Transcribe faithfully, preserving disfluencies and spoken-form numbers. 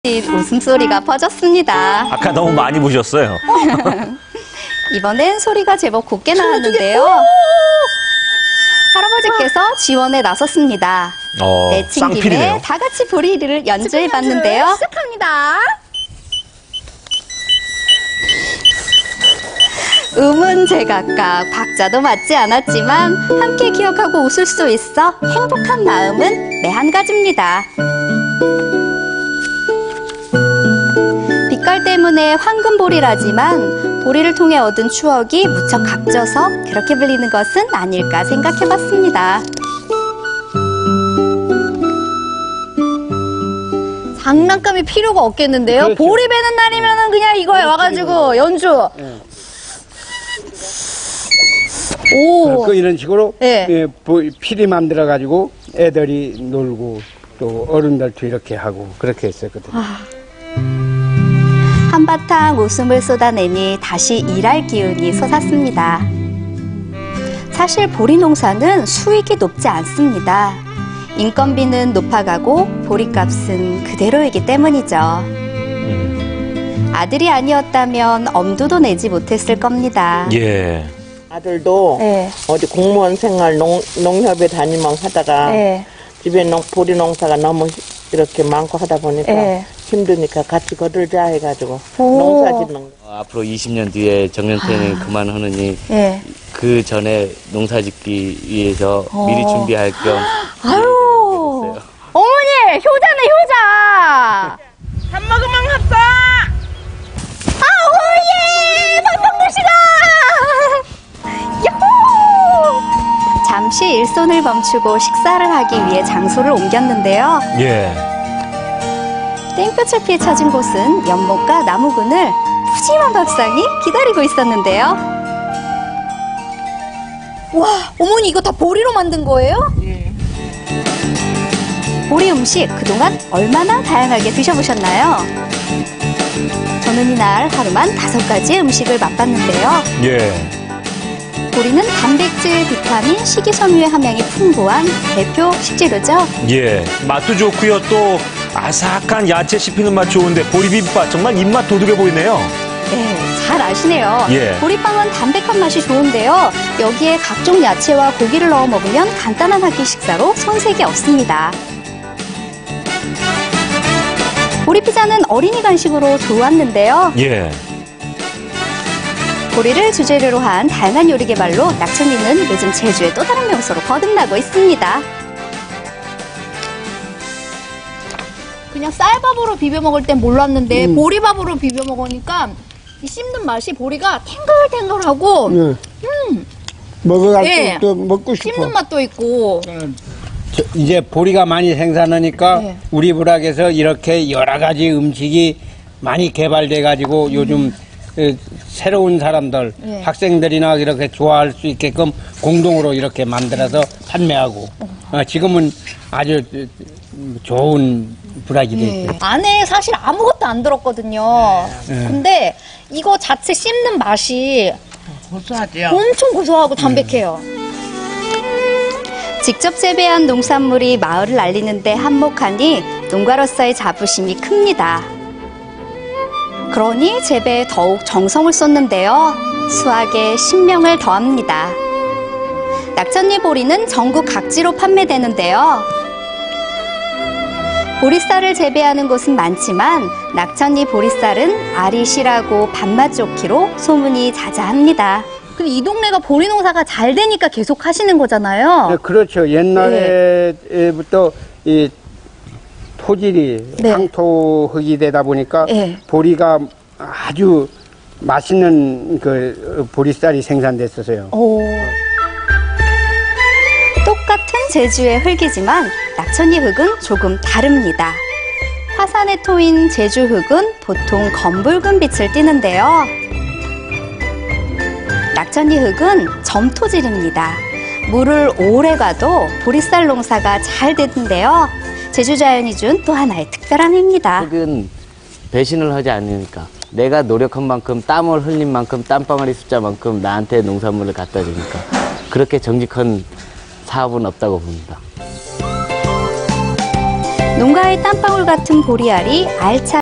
웃음소리가 퍼졌습니다. 아까 너무 많이 보셨어요. 이번엔 소리가 제법 곱게 나왔는데요. 할아버지께서 지원에 나섰습니다. 어, 내친 김에 쌍필이네요. 다 같이 보리를 연주해봤는데요. 시작합니다. 음은 제각각 박자도 맞지 않았지만 함께 기억하고 웃을 수 있어 행복한 마음은 매 한 가지입니다. 빛깔 때문에 황금보리라지만 보리를 통해 얻은 추억이 무척 값져서 그렇게 불리는 것은 아닐까 생각해봤습니다. 장난감이 필요가 없겠는데요. 그렇죠. 보리 베는 날이면은 그냥 이거에 와가지고 연주. 네. 오. 그 이런 식으로 네. 예, 보- 피리 만들어 가지고 애들이 놀고 또 어른들도 이렇게 하고 그렇게 했었거든요. 아. 한바탕 웃음을 쏟아내니 다시 일할 기운이 솟았습니다. 사실 보리 농사는 수익이 높지 않습니다. 인건비는 높아가고 보리값은 그대로이기 때문이죠. 아들이 아니었다면 엄두도 내지 못했을 겁니다. 예. 아들도 네. 어디 공무원 생활 농, 농협에 다니면 하다가 네. 집에 농, 보리 농사가 너무 이렇게 많고 하다 보니까 네. 힘드니까 같이 거들자 해가지고 오. 농사 짓는 거. 어, 앞으로 이십 년 뒤에 정년퇴는 그만하느니 예. 그 전에 농사 짓기 위해서 미리 준비할 겸 아유. 됐어요. 어머니, 효자네, 효자. 밥 먹으면 합사! 아, 오예! 박병글씨가! 야호! 잠시 일손을 멈추고 식사를 하기 위해 장소를 옮겼는데요. 예. 땡볕을 피해 찾은 곳은 연못과 나무근을 푸짐한 밥상이 기다리고 있었는데요. 와, 어머니 이거 다 보리로 만든 거예요? 보리 음식 그동안 얼마나 다양하게 드셔보셨나요? 저는 이날 하루만 다섯 가지 음식을 맛봤는데요. 예. 보리는 단백질, 비타민, 식이섬유의 함량이 풍부한 대표 식재료죠. 예. 맛도 좋고요. 또 아삭한 야채 씹히는 맛 좋은데 보리비빔밥 정말 입맛 도둑해 보이네요. 네, 잘 아시네요. 예. 보리빵은 담백한 맛이 좋은데요. 여기에 각종 야채와 고기를 넣어 먹으면 간단한 한 끼 식사로 손색이 없습니다. 보리피자는 어린이 간식으로 좋았는데요. 예. 보리를 주재료로 한 다양한 요리 개발로 낙천리는 요즘 제주의 또 다른 명소로 거듭나고 있습니다. 그냥 쌀밥으로 비벼 먹을 땐 몰랐는데 음. 보리밥으로 비벼 먹으니까 이 씹는 맛이 보리가 탱글탱글하고 네. 먹어갈 예. 때 또 먹고 싶어. 씹는 맛도 있고. 저- 이제 보리가 많이 생산하니까 네. 우리 부락에서 이렇게 여러 가지 음식이 많이 개발돼 가지고 요즘 에, 새로운 사람들, 네. 학생들이나 이렇게 좋아할 수 있게끔 공동으로 이렇게 만들어서 판매하고 어, 지금은 아주 어, 좋은 부락이 돼 예. 있어요. 안에 사실 아무것도 안 들었거든요. 네. 근데 이거 자체 씹는 맛이 고소하지요? 엄청 고소하고 담백해요. 직접 재배한 농산물이 마을을 알리는데 한몫하니 농가로서의 자부심이 큽니다. 그러니 재배에 더욱 정성을 쏟는데요. 수확에 신명을 더합니다. 낙천리 보리는 전국 각지로 판매되는데요. 보리쌀을 재배하는 곳은 많지만 낙천리 보리쌀은 알이 실하고 밥맛 좋기로 소문이 자자합니다. 근데 이 동네가 보리 농사가 잘 되니까 계속 하시는 거잖아요. 네, 그렇죠. 옛날에부터 이 토질이 네. 황토흙이 되다 보니까 네. 보리가 아주 맛있는 그 보리쌀이 생산됐었어요. 오. 똑같은 제주의 흙이지만 낙천리 흙은 조금 다릅니다. 화산의 토인 제주 흙은 보통 검붉은 빛을 띠는데요. 낙천리 흙은 점토질입니다. 물을 오래 가도 보리쌀 농사가 잘 되는데요. 제주 자연이 준 또 하나의 특별한 해입니다. 흙은 배신을 하지 않으니까 내가 노력한 만큼 땀을 흘린 만큼 땀방울이 숫자만큼 나한테 농산물을 갖다 주니까 그렇게 정직한 사업은 없다고 봅니다. 농가의 땀방울 같은 보리알이 알차